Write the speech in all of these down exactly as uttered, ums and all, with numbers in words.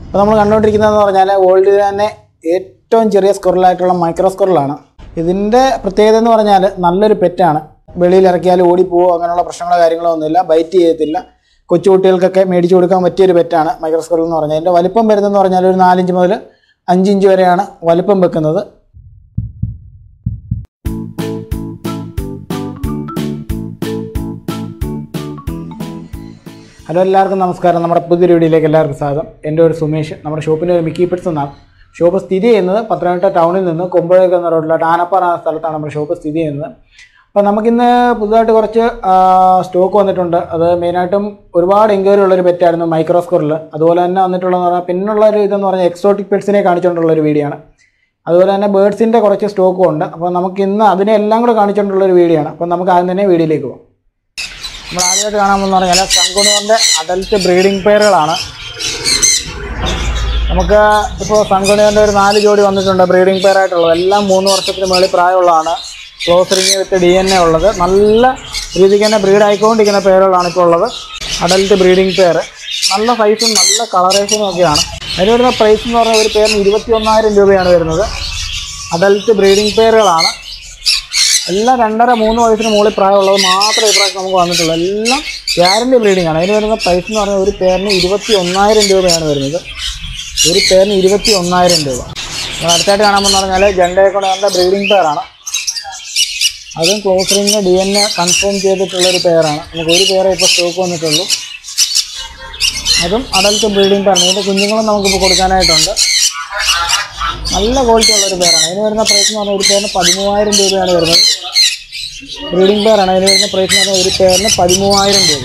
അപ്പോൾ നമ്മൾ കണ്ടുകൊണ്ടിരിക്കുന്നതെന്ന് പറഞ്ഞാൽ വേൾഡിൽ തന്നെ ഏറ്റവും ചെറിയ സ്ക്വറലായിട്ടുള്ള മൈക്രോ സ്ക്വറലാണ്. ഇതിൻ്റെ പ്രത്യേകത എന്ന് പറഞ്ഞാൽ നല്ലൊരു പെറ്റാണ്. വെളിയിൽ ഇറക്കിയാൽ ഓടിപ്പോവോ അങ്ങനെയുള്ള പ്രശ്നങ്ങളോ കാര്യങ്ങളോ ഒന്നുമില്ല. ബൈറ്റ് ചെയ്യത്തില്ല. കൊച്ചുകുട്ടികൾക്കൊക്കെ മേടിച്ചു കൊടുക്കാൻ പറ്റിയൊരു പെറ്റാണ് മൈക്രോ സ്ക്വറൽ എന്ന് പറഞ്ഞാൽ. ഇതിൻ്റെ വലിപ്പം വരുന്നതെന്ന് പറഞ്ഞാൽ ഒരു നാലിഞ്ച് മുതൽ അഞ്ചിഞ്ച് വരെയാണ് വലിപ്പം വെക്കുന്നത്. ഹലോ, എല്ലാവർക്കും നമസ്കാരം. നമ്മുടെ പുതിയൊരു വീഡിയോയിലേക്ക് എല്ലാവർക്കും സ്വാഗതം. എൻ്റെ ഒരു സുമേഷ്. നമ്മുടെ ഷോപ്പിൻ്റെ ഒരു മിക്കി പെറ്റ്സ് എന്നാണ്. ഷോപ്പ് സ്ഥിതി ചെയ്യുന്നത് പത്തനംതിട്ട ടൗണിൽ നിന്ന് കൊമ്പഴേക്ക് എന്ന റോഡിലോട്ട് ആനപ്പാറ എന്ന സ്ഥലത്താണ് നമ്മുടെ ഷോപ്പ് സ്ഥിതി ചെയ്യുന്നത്. അപ്പോൾ നമുക്കിന്ന് പുതുതായിട്ട് കുറച്ച് സ്റ്റോക്ക് വന്നിട്ടുണ്ട്. അത് മെയിനായിട്ടും ഒരുപാട് എൻക്വയറി ഉള്ളൊരു പെറ്റായിരുന്നു മൈക്രോ സ്ക്വറൽ. അതുപോലെ തന്നെ വന്നിട്ടുള്ളതെന്ന് പറഞ്ഞാൽ പിന്നുള്ളൊരു ഇതെന്ന് പറഞ്ഞാൽ എക്സോട്ടിക് പെറ്റ്സിനെ കാണിച്ചുകൊണ്ടുള്ളൊരു വീഡിയോ ആണ്. അതുപോലെ തന്നെ ബേഡ്സിൻ്റെ കുറച്ച് സ്റ്റോക്കും ഉണ്ട്. അപ്പോൾ നമുക്കിന്ന് അതിനെ എല്ലാം കൂടെ കാണിച്ചുകൊണ്ടുള്ളൊരു വീഡിയോ ആണ്. അപ്പോൾ നമുക്ക് ആദ്യം തന്നെ വീഡിയോയിലേക്ക് പോകാം. നമ്മൾ ആദ്യമായിട്ട് കാണാമെന്ന് പറഞ്ഞാൽ സൺകുണിയറിൻ്റെ അഡൽറ്റ് ബ്രീഡിംഗ് പെയറുകളാണ്. നമുക്ക് ഇപ്പോൾ സൺകുണിയറിൻ്റെ ഒരു നാല് ജോഡി വന്നിട്ടുണ്ട് ബ്രീഡിംഗ് പെയറായിട്ടുള്ളത്. എല്ലാം മൂന്ന് വർഷത്തിന് മുകളിൽ പ്രായമുള്ളതാണ്. Close ring with D N A ഉള്ളത്. നല്ല രീതിക്ക് തന്നെ ബ്രീഡ് ആയിക്കൊണ്ടിരിക്കുന്ന പെയറുകളാണ് ഇപ്പോൾ ഉള്ളത്. Adult breeding pair. നല്ല സൈസും നല്ല കളറേഷനും ഒക്കെയാണ്. അതിന് വരുന്ന പ്രൈസ് എന്ന് പറഞ്ഞാൽ ഒരു പെയറിന് ഇരുപത്തി ഒന്നായിരം രൂപയാണ് വരുന്നത്. അഡൽറ്റ് ബ്രീഡിംഗ് പെയറുകളാണ്. എല്ലാം രണ്ടര മൂന്ന് വയസ്സിന് മുകളിൽ പ്രായമുള്ളത് മാത്രമേ ഇപ്രാവശ്യം നമുക്ക് വന്നിട്ടുള്ളൂ. എല്ലാം ഗ്യാരണ്ടി ബ്രീഡിംഗ് ആണ്. അതിന് വരുന്ന പ്രൈസ് എന്ന് പറഞ്ഞാൽ ഒരു പെയറിന് ഇരുപത്തി ഒന്നായിരം രൂപയാണ് വരുന്നത്. ഒരു പെയറിന് ഇരുപത്തി ഒന്നായിരം രൂപ. നമ്മൾ അടുത്തായിട്ട് കാണാമെന്ന് പറഞ്ഞാൽ ജണ്ടേക്കോണറിൻ്റെ ബ്രീഡിംഗ് പെയറാണ്. അതും close ring D N A confirm ചെയ്തിട്ടുള്ളൊരു പെയറാണ്. നമുക്ക് ഒരു പെയറേ ഇപ്പോൾ സ്റ്റോക്ക് വന്നിട്ടുള്ളൂ. അതും അഡൽറ്റ് ബ്രീഡിംഗ് പെയറാണ്. ഇതിൻ്റെ കുഞ്ഞുങ്ങളും നമുക്കിപ്പോൾ കൊടുക്കാനായിട്ടുണ്ട്. നല്ല ക്വാളിറ്റി ഉള്ളൊരു പെയറാണ്. അതിന് വരുന്ന പ്രൈസ് എന്ന് പറഞ്ഞാൽ ഒരു പെയറിന് പതിമൂവായിരം രൂപയാണ് വരുന്നത്. ബ്രീഡിംഗ് പെയറാണ്. അതിന് വരുന്ന പ്രൈസ് എന്ന് പറഞ്ഞാൽ ഒരു പെയറിന് പതിമൂവായിരം രൂപ.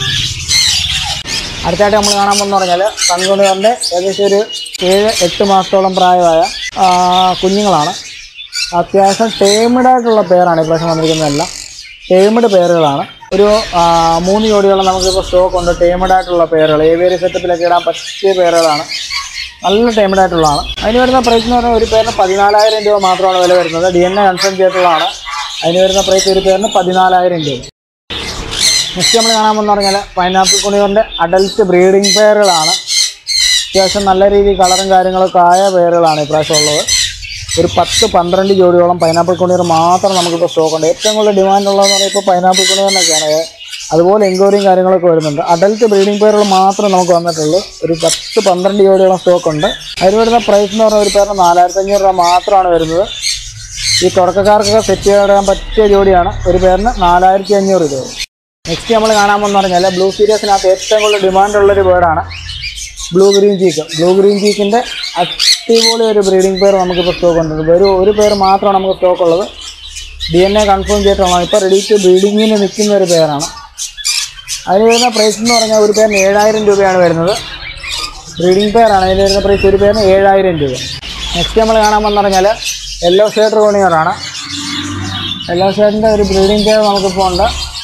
അടുത്തായിട്ട് നമ്മൾ കാണാമെന്ന് പറഞ്ഞാൽ സൺകുണിയറിൻ്റെ ഏകദേശം ഒരു ഏഴ് എട്ട് മാസത്തോളം പ്രായമായ കുഞ്ഞുങ്ങളാണ്. അത്യാവശ്യം ടേമിഡായിട്ടുള്ള പെയറാണ് ഇപ്രാവശ്യം വന്നിരിക്കുന്നതെല്ലാം. ടേമിഡ് പെയറുകളാണ്. ഒരു മൂന്ന് ജോഡികളും നമുക്കിപ്പോൾ സ്റ്റോക്ക് ഉണ്ട്. ടേമിഡായിട്ടുള്ള പെയറുകൾ ഏവിയറി സെറ്റപ്പിലൊക്കെ ഇടാൻ പറ്റിയ പെയറുകളാണ്. നല്ല ടൈമിഡായിട്ടുള്ളതാണ്. അതിന് വരുന്ന പ്രൈസ് എന്ന് പറഞ്ഞാൽ ഒരു പേരിന് പതിനാലായിരം രൂപ മാത്രമാണ് വില വരുന്നത്. ഡി എൻ എ കൺഫേം ചെയ്തിട്ടുള്ളതാണ്. അതിന് വരുന്ന പ്രൈസ് ഒരു പേരിന് പതിനാലായിരം രൂപ. നെക്സ്റ്റ് നമ്മൾ കാണാമെന്ന് പറഞ്ഞാൽ പൈനാപ്പിൾ കുണിയറിൻ്റെ അഡൽറ്റ് ബ്രീഡിംഗ് പെയറുകളാണ്. അത്യാവശ്യം നല്ല രീതിയിൽ കളറും കാര്യങ്ങളൊക്കെ ആയ പെയറുകളാണ് ഇപ്രാവശ്യം ഉള്ളത്. ഒരു പത്ത് പന്ത്രണ്ട് ജോഡിയോളം പൈനാപ്പിൾ കുണിയർ മാത്രം നമുക്കിപ്പോൾ സ്റ്റോക്ക് ഉണ്ട്. ഏറ്റവും കൂടുതൽ ഡിമാൻഡ് ഉള്ളതെന്ന് പറഞ്ഞാൽ ഇപ്പോൾ പൈനാപ്പിൾ കുണിയറിനൊക്കെയാണ്. അതുപോലെ എൻക്വയറിയും കാര്യങ്ങളൊക്കെ വരുന്നുണ്ട്. അഡൽറ്റ് ബ്രീഡിംഗ് പെയറുകൾ മാത്രമേ നമുക്ക് വന്നിട്ടുള്ളൂ. ഒരു പത്ത് പന്ത്രണ്ട് ജോഡിയോളം സ്റ്റോക്ക് ഉണ്ട്. അതിന് വരുന്ന പ്രൈസ് എന്ന് പറഞ്ഞാൽ ഒരു പേരിന് നാലായിരത്തി അഞ്ഞൂറ് രൂപ മാത്രമാണ് വരുന്നത്. ഈ തുടക്കക്കാർക്കൊക്കെ സെറ്റ് ചെയ്യാൻ പറ്റിയ ജോഡിയാണ്. ഒരു പേരിന് നാലായിരത്തി അഞ്ഞൂറ് രൂപ. നെക്സ്റ്റ് നമ്മൾ കാണാമെന്ന് പറഞ്ഞാൽ ബ്ലൂ സീരീസിനകത്ത് ഏറ്റവും കൂടുതൽ ഡിമാൻഡുള്ളൊരു ബേർഡാണ് blue green cheek. Blue green ചീക്കിൻ്റെ അടിപൊളി ഒരു ബ്രീഡിംഗ് പെയർ നമുക്കിപ്പോൾ സ്റ്റോക്ക് ഉണ്ട്. ഒരു ഒരു പേര് മാത്രമാണ് നമുക്ക് സ്റ്റോക്ക് ഉള്ളത്. ഡി എൻ എ കൺഫേം ചെയ്തിട്ടുള്ളത്. ഇപ്പോൾ റെഡി ടു ബ്രീഡിങ്ങിന് നിൽക്കുന്ന ഒരു പെയറാണ്. അതിന് വരുന്ന പ്രൈസ് എന്ന് പറഞ്ഞാൽ ഒരു പേരിന് ഏഴായിരം രൂപയാണ് വരുന്നത്. ബ്രീഡിംഗ് പെയറാണ്. അതിന് വരുന്ന പ്രൈസ് ഒരു പേരിന് ഏഴായിരം രൂപ. നെക്സ്റ്റ് നമ്മൾ കാണാമെന്ന് പറഞ്ഞാൽ യെല്ലോ ഷേഡ് കോണിയറാണ്. യെല്ലോ ഷേഡിൻ്റെ ഒരു ബ്രീഡിംഗ് പെയർ നമുക്കിപ്പോൾ ഉണ്ട്.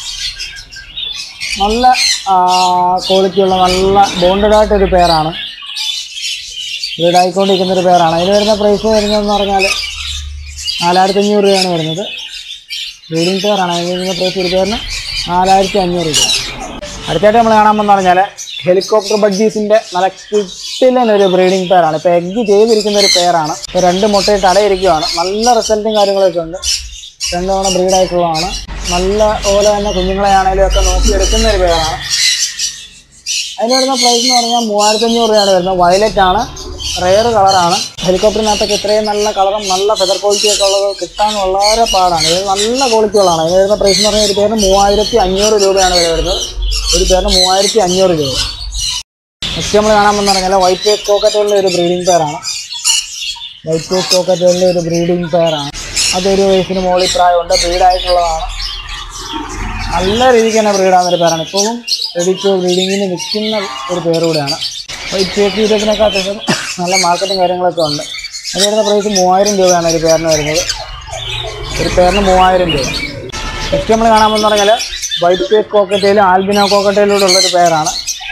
നല്ല ക്വാളിറ്റിയുള്ള നല്ല ബോണ്ടഡായിട്ടൊരു പെയറാണ്. ബ്രീഡായിക്കൊണ്ടിരിക്കുന്നൊരു പെയറാണ്. അതിന് വരുന്ന പ്രൈസ് വരുന്നതെന്ന് പറഞ്ഞാൽ നാലായിരത്തി അഞ്ഞൂറ് രൂപയാണ് വരുന്നത്. ബ്രീഡിംഗ് പെയറാണ്. അതിന് വരുന്ന പ്രൈസ് ഒരു പേരിന് നാലായിരത്തി അഞ്ഞൂറ് രൂപ. അടുത്തായിട്ട് നമ്മൾ കാണാമെന്ന് പറഞ്ഞാൽ ഹെലികോപ്റ്റർ ബഡ്ജീസിൻ്റെ നല്ല കിട്ടിലൊരു ബ്രീഡിംഗ് പെയറാണ്. ഇപ്പോൾ എഗ്ഗ് ചെയ്തിരിക്കുന്ന ഒരു പെയറാണ്. ഇപ്പോൾ രണ്ട് മുട്ടയിട്ട് അടയിരിക്കുകയാണ്. നല്ല റിസൾട്ടും കാര്യങ്ങളൊക്കെ ഉണ്ട്. രണ്ട് തവണ ബ്രീഡായിട്ടുള്ളതാണ്. നല്ല പോലെ തന്നെ കുഞ്ഞുങ്ങളെ ആണെങ്കിലും ഒക്കെ നോക്കിയെടുക്കുന്ന ഒരു പെയറാണ്. അതിന് വരുന്ന പ്രൈസ് എന്ന് പറഞ്ഞാൽ മൂവായിരത്തി അഞ്ഞൂറ് രൂപയാണ് വരുന്നത്. വയലറ്റ് ആണ്. റെയർ കളറാണ്. ഹെലികോപ്റ്ററിനകത്തൊക്കെ ഇത്രയും നല്ല കളറും നല്ല ഫെദർ ക്വാളിറ്റിയൊക്കെ ഉള്ളത് കിട്ടാൻ വളരെ പാടാണ്. ഇത് നല്ല ക്വാളിറ്റികളാണ്. അതിന് വരുന്ന പ്രൈസ് എന്ന് പറഞ്ഞാൽ ഒരു പേരിന് മൂവായിരത്തി അഞ്ഞൂറ് രൂപയാണ് വില വരുന്നത്. ഒരു പേരിന് മൂവായിരത്തി അഞ്ഞൂറ് രൂപ. നെക്സ്റ്റ് നമ്മൾ കാണാമെന്ന് പറഞ്ഞാൽ വൈറ്റ് ഫേസ് കോക്കറ്റേലിൻ്റെ ഒരു ബ്രീഡിംഗ് പെയറാണ്. വൈറ്റ് ഫേസ് കോക്കറ്റേലിൻ്റെ ഒരു ബ്രീഡിംഗ് പെയറാണ്. അതൊരു വയസ്സിന് മുകളിൽ പ്രായമുണ്ട്. ബ്രീഡായിട്ടുള്ളതാണ്. നല്ല രീതിക്ക് തന്നെ ബ്രീഡാകുന്നൊരു പേരാണ്. ഇപ്പോഴും റെഡി ടു ബ്രീഡിങ്ങിന് നിൽക്കുന്ന ഒരു പേര് കൂടെയാണ്. വൈറ്റ് ഫേസ് ഇരുപതിനൊക്കെ അത്യാവശ്യം നല്ല മാർക്കറ്റും കാര്യങ്ങളൊക്കെ ഉണ്ട്. അതിന് വരുന്ന പ്രൈസ് മൂവായിരം രൂപയാണ് ഒരു പേരിന് വരുന്നത്. ഒരു പേരിന് മൂവായിരം രൂപ. നെക്സ്റ്റ് നമ്മൾ കാണാമെന്ന് പറഞ്ഞാൽ വൈറ്റ് ഫേസ് കോക്കറ്റേലും ആൽബിനോ കോക്കറ്റേലൂടെ ഉള്ളൊരു പേരാണ്.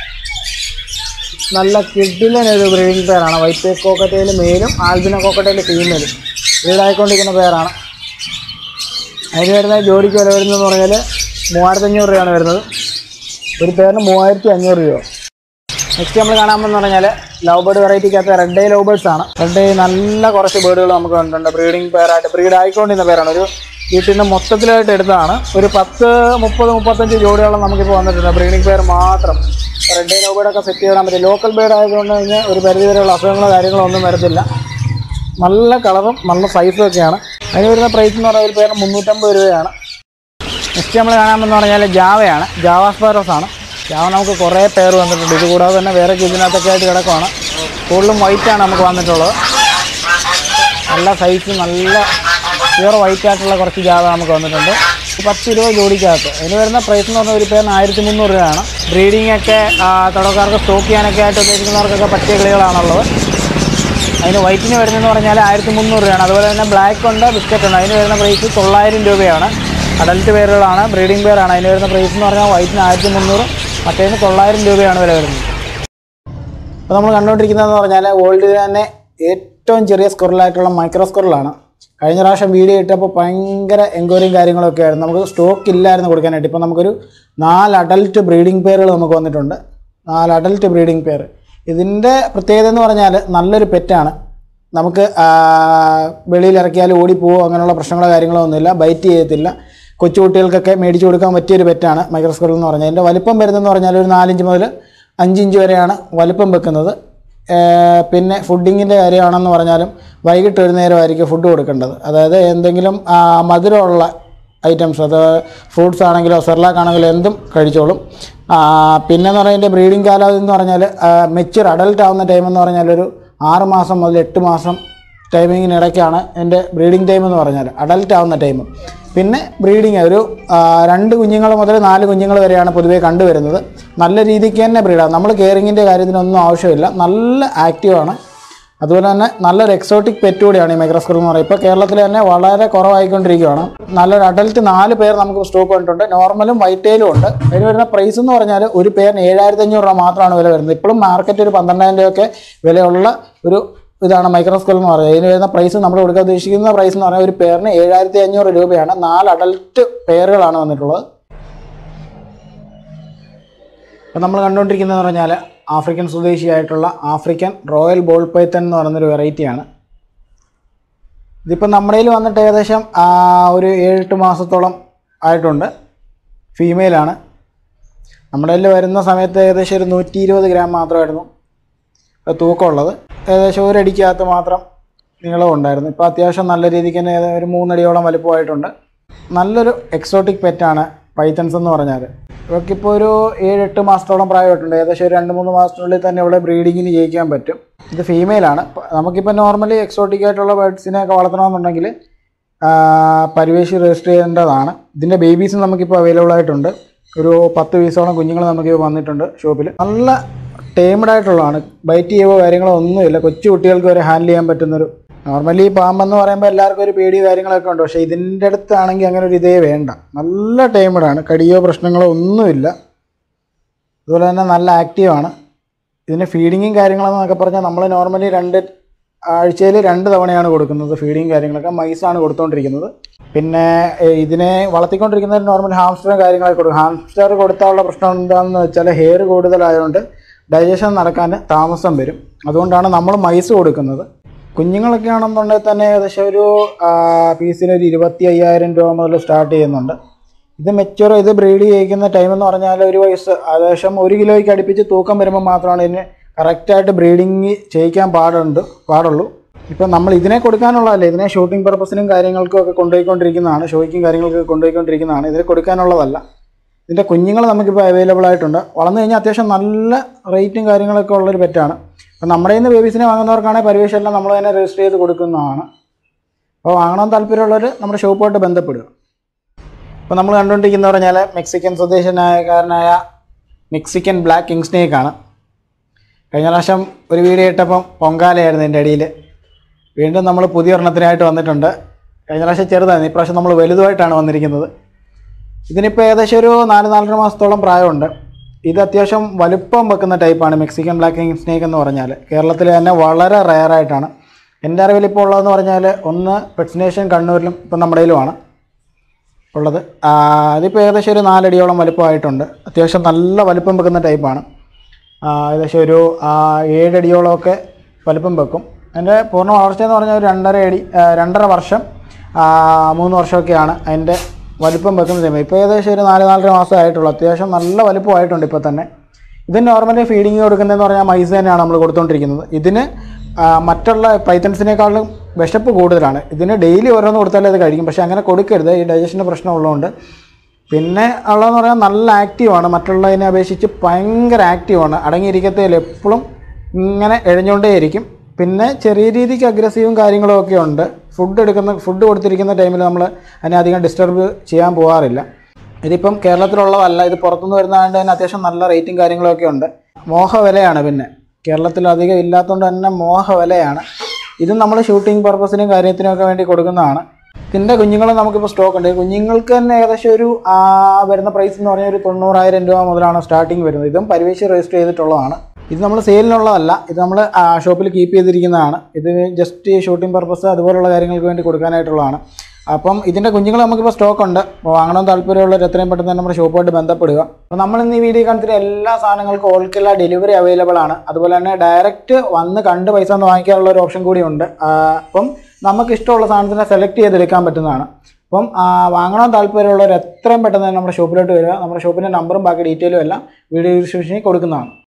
നല്ല കിഡിലൊരു ബ്രീഡിംഗ് പെയറാണ്. വൈറ്റ് ഫേസ് കോക്കറ്റേൽ മെയിലും ആൽബിനോ കോക്കറ്റേൽ ഫീമെയിലും ബ്രീഡായിക്കൊണ്ടിരിക്കുന്ന പെയറാണ്. അതിന് വരുന്ന ജോഡിക്ക് വില വരുന്നതെന്ന് പറഞ്ഞാൽ മൂവായിരത്തി അഞ്ഞൂറ് രൂപയാണ് വരുന്നത്. ഒരു പേരിന് മൂവായിരത്തി അഞ്ഞൂറ് രൂപ. നെക്സ്റ്റ് നമ്മൾ കാണാമെന്ന് പറഞ്ഞാൽ ലവ് ബേർഡ് വെറൈറ്റിക്കകത്ത് റെഡ് ഐ ലവ് ബേർഡ്സ് ആണ്. റെഡ് ഐ നല്ല കുറച്ച് ബേർഡുകൾ നമുക്ക് കണ്ടിട്ടുണ്ട്. ബ്രീഡിംഗ് പെയറായിട്ട് ബ്രീഡ് ആയിക്കൊണ്ടിരുന്ന പേരാണ്. ഒരു വീട്ടിൻ്റെ മൊത്തത്തിലായിട്ട് എടുത്തതാണ്. ഒരു പത്ത് മുപ്പത് മുപ്പത്തഞ്ച് ജോഡിയോളം നമുക്കിപ്പോൾ വന്നിട്ടുണ്ട്. ബ്രീഡിംഗ് പെയർ മാത്രം റെഡ് ഐ ലവ് ബേർഡൊക്കെ സെറ്റ് ചെയ്യാൻ പറ്റും. ലോക്കൽ ബേർഡ് ആയതുകൊണ്ട് കഴിഞ്ഞാൽ ഒരു പരിധി വരെയുള്ള അസുഖങ്ങളോ കാര്യങ്ങളോ ഒന്നും വരത്തില്ല. നല്ല കളറും നല്ല സൈസും ഒക്കെയാണ്. അതിന് വരുന്ന പ്രൈസ് എന്ന് പറഞ്ഞാൽ ഒരു പേര് മുന്നൂറ്റമ്പത് രൂപയാണ്. നെക്സ്റ്റ് നമ്മൾ കാണാമെന്ന് പറഞ്ഞാൽ ജാവയാണ്. ജാവ സ്പാരോസ് ആണ്. ജാവ നമുക്ക് കുറേ പേർ വന്നിട്ടുണ്ട്. ഇത് കൂടാതെ തന്നെ വേറെ ഇതിനകത്തൊക്കെ ആയിട്ട് കിടക്കുവാണ്. കൂടുതലും വൈറ്റാണ് നമുക്ക് വന്നിട്ടുള്ളത്. നല്ല സൈസ് നല്ല പ്യുവർ വൈറ്റ് ആയിട്ടുള്ള കുറച്ച് ജാവ നമുക്ക് വന്നിട്ടുണ്ട്. പത്ത് ഇരുപത് ജോഡിക്കകത്ത്. അതിന് വരുന്ന പ്രൈസ് എന്ന് പറഞ്ഞാൽ ഒരു പേരിന് ആയിരത്തി മുന്നൂറ് രൂപയാണ്. ബ്രീഡിംഗ് ഒക്കെ തുടക്കാർക്ക് സ്റ്റോക്ക് ചെയ്യാനൊക്കെ ആയിട്ട് ഉദ്ദേശിക്കുന്നവർക്കൊക്കെ പറ്റിയ കിളികളാണുള്ളത്. അതിന് വൈറ്റിന് വരുന്നതെന്ന് പറഞ്ഞാൽ ആയിരത്തി മുന്നൂറ് രൂപയാണ്. അതുപോലെ തന്നെ ബ്ലാക്ക് ഉണ്ട്, ബിസ്ക്കറ്റ് ഉണ്ട്. അതിന് വരുന്ന പ്രൈസ് തൊള്ളായിരം രൂപയാണ്. അഡൽട്ട് പേരുകളാണ്, ബ്രീഡിംഗ് പേരാണ്. അതിന് വരുന്ന പ്രൈസ് എന്ന് പറഞ്ഞാൽ വൈറ്റിന് ആയിരത്തി മുന്നൂറ്, മറ്റേതിന് തൊള്ളായിരം രൂപയാണ് വില വരുന്നത്. അപ്പോൾ നമ്മൾ കണ്ടുകൊണ്ടിരിക്കുന്നതെന്ന് പറഞ്ഞാൽ വേൾഡിൽ തന്നെ ഏറ്റവും ചെറിയ സ്ക്വറലായിട്ടുള്ള മൈക്രോ സ്ക്വറലാണ്. കഴിഞ്ഞ പ്രാവശ്യം വീഡിയോ ഇട്ടപ്പോൾ ഭയങ്കര എൻക്വയറിയും കാര്യങ്ങളൊക്കെ ആയിരുന്നു. നമുക്ക് സ്റ്റോക്ക് ഇല്ലായിരുന്നു കൊടുക്കാനായിട്ട്. ഇപ്പോൾ നമുക്കൊരു നാല് അഡൽട്ട് ബ്രീഡിംഗ് പെയറുകൾ നമുക്ക് വന്നിട്ടുണ്ട്. നാല് അഡൽട്ട് ബ്രീഡിംഗ് പെയർ. ഇതിൻ്റെ പ്രത്യേകത എന്ന് പറഞ്ഞാൽ നല്ലൊരു പെറ്റാണ്. നമുക്ക് വെളിയിൽ ഇറക്കിയാൽ ഓടിപ്പോവോ അങ്ങനെയുള്ള പ്രശ്നങ്ങളോ കാര്യങ്ങളോ ഒന്നുമില്ല. ബൈറ്റ് ചെയ്യത്തില്ല. കൊച്ചുകുട്ടികൾക്കൊക്കെ മേടിച്ച് കൊടുക്കാൻ പറ്റിയൊരു പെറ്റാണ് മൈക്രോ സ്ക്വറൽ എന്ന് പറഞ്ഞാൽ. ഇതിൻ്റെ വലിപ്പം വരുന്നതെന്ന് പറഞ്ഞാൽ ഒരു നാലിഞ്ച് മുതൽ അഞ്ചിഞ്ച് വരെയാണ് വലിപ്പം വെക്കുന്നത്. പിന്നെ ഫുഡിങ്ങിൻ്റെ കാര്യമാണെന്ന് പറഞ്ഞാലും വൈകിട്ട് ഒരു നേരമായിരിക്കും ഫുഡ് കൊടുക്കേണ്ടത്. അതായത് എന്തെങ്കിലും മധുരമുള്ള ഐറ്റംസ്, അത് ഫ്രൂട്ട്സ് ആണെങ്കിലോ സെർലാക്ക് ആണെങ്കിലോ എന്തും കഴിച്ചോളും. പിന്നെന്ന് പറഞ്ഞാൽ ഇതിൻ്റെ ബ്രീഡിംഗ് കാലാവധി എന്ന് പറഞ്ഞാൽ മെച്യൂർ അഡൽട്ട് ആവുന്ന ടൈം എന്ന് പറഞ്ഞാൽ ഒരു ആറ് മാസം മുതൽ എട്ട് മാസം ടൈമിങ്ങിനിടയ്ക്കാണ് എൻ്റെ ബ്രീഡിംഗ് ടൈം എന്ന് പറഞ്ഞാൽ അഡൽട്ട് ആവുന്ന ടൈം. പിന്നെ ബ്രീഡിങ് ഒരു രണ്ട് കുഞ്ഞുങ്ങൾ മുതൽ നാല് കുഞ്ഞുങ്ങൾ വരെയാണ് പൊതുവേ കണ്ടുവരുന്നത്. നല്ല രീതിക്ക് തന്നെ ബ്രീഡാണ്. നമ്മൾ കെയറിങ്ങിൻ്റെ കാര്യത്തിനൊന്നും ആവശ്യമില്ല. നല്ല ആക്റ്റീവാണ്. അതുപോലെ തന്നെ നല്ലൊരു എക്സോട്ടിക് പെറ്റ് കൂടിയാണ് ഈ മൈക്രോ സ്ക്വറൽ എന്ന് പറയുന്നത്. ഇപ്പോൾ കേരളത്തിൽ തന്നെ വളരെ കുറവായിക്കൊണ്ടിരിക്കുകയാണ്. നല്ലൊരു അഡൽട്ട് നാല് പേർ നമുക്ക് സ്റ്റോക്ക് വന്നിട്ടുണ്ട്. നോർമലും വൈറ്റ് ടെയിലും ഉണ്ട്. അതിന് വരുന്ന പ്രൈസ് എന്ന് പറഞ്ഞാൽ ഒരു പേരിന് ഏഴായിരത്തി അഞ്ഞൂറ് രൂപ മാത്രമാണ് വില വരുന്നത്. ഇപ്പോഴും മാർക്കറ്റ് ഒരു പന്ത്രണ്ടായിരം രൂപയൊക്കെ വിലയുള്ള ഒരു ഇതാണ് മൈക്രോ സ്ക്വറൽ എന്ന് പറയുന്നത്. ഇതിന് വരുന്ന പ്രൈസ് നമ്മൾ കൊടുക്കാൻ ഉദ്ദേശിക്കുന്ന പ്രൈസ് എന്ന് പറഞ്ഞാൽ ഒരു പേരിന് ഏഴായിരത്തി അഞ്ഞൂറ് രൂപയാണ്. നാല് അഡൽട്ട് പെയറുകളാണ് വന്നിട്ടുള്ളത്. അപ്പം നമ്മൾ കണ്ടുകൊണ്ടിരിക്കുന്നതെന്ന് പറഞ്ഞാൽ ആഫ്രിക്കൻ സ്വദേശിയായിട്ടുള്ള ആഫ്രിക്കൻ റോയൽ ബോൾ പൈത്തൺ എന്ന് പറയുന്നൊരു വെറൈറ്റിയാണ്. ഇതിപ്പോൾ നമ്മുടെ കയ്യിൽ വന്നിട്ട് ഏകദേശം ഒരു ഏഴെട്ട് മാസത്തോളം ആയിട്ടുണ്ട്. ഫീമെയിലാണ്. നമ്മുടെ കയ്യിൽ വരുന്ന സമയത്ത് ഏകദേശം ഒരു നൂറ്റി ഇരുപത് ഗ്രാം മാത്രമായിരുന്നു തൂക്കമുള്ളത്. ഏകദേശം ഒരടിക്കകത്ത് മാത്രം നീളവും ഉണ്ടായിരുന്നു. ഇപ്പോൾ അത്യാവശ്യം നല്ല രീതിക്ക് തന്നെ ഒരു മൂന്നടിയോളം വലുപ്പമായിട്ടുണ്ട്. നല്ലൊരു എക്സോട്ടിക് പെറ്റാണ് പൈത്തൺസ് എന്ന് പറഞ്ഞാൽ. ഇവയ്ക്കിപ്പോൾ ഒരു ഏഴെട്ട് മാസത്തോളം പ്രായമായിട്ടുണ്ട്. ഏകദേശം ഒരു രണ്ട് മൂന്ന് മാസത്തിനുള്ളിൽ തന്നെ ഇവിടെ ബ്രീഡിങ്ങിന് ജയിക്കാൻ പറ്റും. ഇത് ഫീമെയിലാണ്. നമുക്കിപ്പോൾ നോർമലി എക്സോട്ടിക് ആയിട്ടുള്ള ബേർഡ്സിനെയൊക്കെ വളർത്തണമെന്നുണ്ടെങ്കിൽ പരിവേഷി രജിസ്റ്റർ ചെയ്യേണ്ടതാണ്. ഇതിൻ്റെ ബേബീസ് നമുക്കിപ്പോൾ അവൈലബിൾ ആയിട്ടുണ്ട്. ഒരു പത്ത് പീസോളം കുഞ്ഞുങ്ങൾ നമുക്കിപ്പോൾ വന്നിട്ടുണ്ട് ഷോപ്പിൽ. നല്ല ടേംഡ് ആയിട്ടുള്ളതാണ്. ബൈറ്റ് ചെയ്യുകയോ കാര്യങ്ങളോ ഒന്നുമില്ല. കൊച്ചു കുട്ടികൾക്ക് വരെ ഹാൻഡിൽ ചെയ്യാൻ പറ്റുന്നൊരു. നോർമലി പാമ്പെന്ന് പറയുമ്പോൾ എല്ലാവർക്കും ഒരു പേടി കാര്യങ്ങളൊക്കെ ഉണ്ട്. പക്ഷേ ഇതിൻ്റെ അടുത്താണെങ്കിൽ അങ്ങനെ ഒരു ഇതേ വേണ്ട. നല്ല ടേംഡാണ്. കടിയോ പ്രശ്നങ്ങളോ ഒന്നുമില്ല. അതുപോലെ തന്നെ നല്ല ആക്റ്റീവാണ്. ഇതിന് ഫീഡിങ്ങും കാര്യങ്ങളെന്നൊക്കെ പറഞ്ഞാൽ നമ്മൾ നോർമലി രണ്ട് ആഴ്ചയിൽ രണ്ട് തവണയാണ് കൊടുക്കുന്നത്. ഫീഡിങ് കാര്യങ്ങളൊക്കെ മൈസാണ് കൊടുത്തുകൊണ്ടിരിക്കുന്നത്. പിന്നെ ഇതിനെ വളർത്തിക്കൊണ്ടിരിക്കുന്നത് നോർമൽ ഹാംസ്റ്ററും കാര്യങ്ങളൊക്കെ കൊടുക്കും. ഹാംസ്റ്റർ കൊടുത്താലുള്ള പ്രശ്നം എന്താണെന്ന് വെച്ചാൽ ഹെയർ കൂടുതലായതുകൊണ്ട് ഡൈജഷൻ നടക്കാൻ താമസം വരും. അതുകൊണ്ടാണ് നമ്മൾ മൈസ് കൊടുക്കുന്നത്. കുഞ്ഞുങ്ങളൊക്കെ ആണെന്നുണ്ടെങ്കിൽ തന്നെ ഏകദേശം ഒരു പീസിനൊരു ഇരുപത്തി അയ്യായിരം രൂപ മുതൽ സ്റ്റാർട്ട് ചെയ്യുന്നുണ്ട്. ഇത് മെച്ചുവർ ഇത് ബ്രീഡ് ചെയ്യിക്കുന്ന ടൈം എന്ന് പറഞ്ഞാൽ ഒരു വയസ്സ് ഏകദേശം ഒരു കിലോയ്ക്ക് അടുപ്പിച്ച് തൂക്കം വരുമ്പോൾ മാത്രമാണ് ഇതിന് കറക്റ്റായിട്ട് ബ്രീഡിങ് ചെയ്യിക്കാൻ പാടുണ്ട് പാടുള്ളൂ. ഇപ്പം നമ്മൾ ഇതിനെ കൊടുക്കാനുള്ളതല്ല. ഇതിനെ ഷൂട്ടിംഗ് പർപ്പസിനും കാര്യങ്ങൾക്കും ഒക്കെ കൊണ്ടുപോയിക്കൊണ്ടിരിക്കുന്നതാണ്. ഷോയ്ക്കും കാര്യങ്ങൾക്കൊക്കെ കൊണ്ടുപോയിക്കൊണ്ടിരിക്കുന്നതാണ്. ഇതിനെ കൊടുക്കാനുള്ളതല്ല. ഇതിൻ്റെ കുഞ്ഞുങ്ങൾ നമുക്കിപ്പോൾ അവൈലബിൾ ആയിട്ടുണ്ട്. വളർന്നു കഴിഞ്ഞാൽ അത്യാവശ്യം നല്ല റേറ്റും കാര്യങ്ങളൊക്കെ ഉള്ളൊരു പെറ്റാണ്. അപ്പം നമ്മുടെ ഇന്ന് ബേബീസിനെ വാങ്ങുന്നവർക്കാണെങ്കിൽ പരിവേഷമെല്ലാം നമ്മൾ തന്നെ രജിസ്റ്റർ ചെയ്ത് കൊടുക്കുന്നതാണ്. അപ്പോൾ വാങ്ങണമെന്ന് താല്പര്യമുള്ളവർ നമ്മുടെ ഷോപ്പുമായിട്ട് ബന്ധപ്പെടുക. അപ്പോൾ നമ്മൾ കണ്ടുകൊണ്ടിരിക്കുന്നത് പറഞ്ഞാൽ മെക്സിക്കൻ സ്വദേശനായകാരനായ മെക്സിക്കൻ ബ്ലാക്ക് കിങ്സ്നേക്കാണ്. കഴിഞ്ഞ പ്രാവശ്യം ഒരു വീഡിയോ ഇട്ടപ്പം പൊങ്കാലയായിരുന്നു എൻ്റെ അടിയിൽ. വീണ്ടും നമ്മൾ പുതിയ ഒരെണ്ണത്തിനായിട്ട് വന്നിട്ടുണ്ട്. കഴിഞ്ഞ പ്രാവശ്യം ചെറുതായിരുന്നു. ഇപ്രാവശ്യം നമ്മൾ വലുതുമായിട്ടാണ് വന്നിരിക്കുന്നത്. ഇതിനിപ്പോൾ ഏകദേശം ഒരു നാല് നാലര മാസത്തോളം പ്രായമുണ്ട്. ഇത് അത്യാവശ്യം വലുപ്പം വെക്കുന്ന ടൈപ്പാണ് മെക്സിക്കൻ ബ്ലാക്ക് കിങ്സ്നേക്ക് എന്ന് പറഞ്ഞാൽ. കേരളത്തിൽ തന്നെ വളരെ റെയറായിട്ടാണ്. എൻ്റെ അറിവിൽ ഇപ്പോൾ ഉള്ളതെന്ന് പറഞ്ഞാൽ ഒന്ന് പെറ്റ്സ് കണ്ണൂരിലും ഇപ്പം നമ്മുടെ കയ്യിലുമാണ് ഉള്ളത്. അതിപ്പോൾ ഏകദേശം ഒരു നാലടിയോളം വലുപ്പമായിട്ടുണ്ട്. അത്യാവശ്യം നല്ല വലുപ്പം വെക്കുന്ന ടൈപ്പാണ്. ഏകദേശം ഒരു ഏഴടിയോളമൊക്കെ വലിപ്പം വെക്കും. അതിൻ്റെ പൂർണ്ണ വളർച്ചയെന്ന് പറഞ്ഞാൽ ഒരു രണ്ടര അടി രണ്ടര വർഷം മൂന്ന് വർഷമൊക്കെയാണ് അതിൻ്റെ വലിപ്പം വെക്കുന്ന സമയം. ഇപ്പോൾ ഏകദേശം ഒരു നാല് നാലര മാസമേ ആയിട്ടുള്ളൂ. അത്യാവശ്യം നല്ല വലിപ്പമായിട്ടുണ്ട് ഇപ്പോൾ തന്നെ. ഇതിന് നോർമലി ഫീഡിങ് കൊടുക്കുന്നതെന്ന് പറഞ്ഞാൽ മൈസ് തന്നെയാണ് നമ്മൾ കൊടുത്തുകൊണ്ടിരിക്കുന്നത്. ഇതിന് മറ്റുള്ള പൈത്തൺസിനേക്കാളും വിശപ്പ് കൂടുതലാണ്. ഇതിന് ഡെയിലി ഓരോന്ന് കൊടുത്താലേ അത് കഴിക്കും. പക്ഷേ അങ്ങനെ കൊടുക്കരുത്, ഈ ഡൈജഷൻ്റെ പ്രശ്നമുള്ളതുകൊണ്ട്. പിന്നെ ഉള്ളതെന്ന് പറഞ്ഞാൽ നല്ല ആക്റ്റീവാണ്, മറ്റുള്ളതിനെ അപേക്ഷിച്ച് ഭയങ്കര ആക്റ്റീവാണ്. അടങ്ങിയിരിക്കത്തേൽ എപ്പോഴും ഇങ്ങനെ എഴഞ്ഞുകൊണ്ടേയിരിക്കും. പിന്നെ ചെറിയ രീതിക്ക് അഗ്രസീവും കാര്യങ്ങളും ഒക്കെ ഉണ്ട്. ഫുഡ് എടുക്കുന്ന ഫുഡ് കൊടുത്തിരിക്കുന്ന ടൈമിൽ നമ്മൾ അതിനെ അധികം ഡിസ്റ്റർബ് ചെയ്യാൻ പോകാറില്ല. ഇതിപ്പം കേരളത്തിലുള്ളതല്ല, ഇത് പുറത്തുനിന്ന് വരുന്നതുകൊണ്ട് തന്നെ അത്യാവശ്യം നല്ല റേറ്റും കാര്യങ്ങളൊക്കെ ഉണ്ട്. മോഹ വിലയാണ്. പിന്നെ കേരളത്തിൽ അധികം ഇല്ലാത്തതുകൊണ്ട് തന്നെ മോഹ വിലയാണ്. ഇതും നമ്മൾ ഷൂട്ടിംഗ് പർപ്പസിനും കാര്യത്തിനൊക്കെ വേണ്ടി കൊടുക്കുന്നതാണ്. ഇതിൻ്റെ കുഞ്ഞുങ്ങൾ നമുക്കിപ്പോൾ സ്റ്റോക്ക് ഉണ്ട്. കുഞ്ഞുങ്ങൾക്ക് തന്നെ ഏകദേശം ഒരു വരുന്ന പ്രൈസ് എന്ന് പറഞ്ഞാൽ ഒരു തൊണ്ണൂറായിരം രൂപ മുതലാണ് സ്റ്റാർട്ടിങ് വരുന്നത്. ഇതും പരിവേശി രജിസ്റ്റർ ചെയ്തിട്ടുള്ളതാണ്. ഇത് നമ്മൾ സെയിലിനുള്ളതല്ല, ഇത് നമ്മൾ ഷോപ്പിൽ കീപ്പ് ചെയ്തിരിക്കുന്നതാണ്. ഇത് ജസ്റ്റ് ഷൂട്ടിംഗ് പർപ്പസ് അതുപോലുള്ള കാര്യങ്ങൾക്ക് വേണ്ടി കൊടുക്കാനായിട്ടുള്ളതാണ്. അപ്പം ഇതിൻ്റെ കുഞ്ഞുങ്ങൾ നമുക്കിപ്പോൾ സ്റ്റോക്ക് ഉണ്ട്. അപ്പോൾ വാങ്ങണമെന്ന് താല്പര്യമുള്ളവർ എത്രയും പെട്ടെന്ന് തന്നെ നമ്മുടെ ഷോപ്പുമായിട്ട് ബന്ധപ്പെടുക. അപ്പോൾ നമ്മൾ ഇന്ന് ഈ വീഡിയോ കാണിച്ചിട്ട് എല്ലാ സാധനങ്ങൾക്കും ഓൾ കേരള ഡെലിവറി അവൈലബിൾ ആണ്. അതുപോലെ തന്നെ ഡയറക്റ്റ് വന്ന് കണ്ട് പൈസ ഒന്ന് വാങ്ങിക്കാനുള്ള ഒരു ഓപ്ഷൻ കൂടിയുണ്ട്. അപ്പം നമുക്ക് ഇഷ്ടമുള്ള സാധനത്തിനെ സെലക്ട് ചെയ്തെടുക്കാൻ പറ്റുന്നതാണ്. അപ്പം വാങ്ങണമെന്ന് താല്പര്യമുള്ളവർ എത്രയും പെട്ടെന്ന് തന്നെ നമ്മുടെ ഷോപ്പിലോട്ട് വരിക. നമ്മുടെ ഷോപ്പിൻ്റെ നമ്പറും ബാക്കി ഡീറ്റെയിലും എല്ലാം വീഡിയോ ഡിസ്ക്രിപ്ഷനിൽ കൊടുക്കുന്നതാണ്.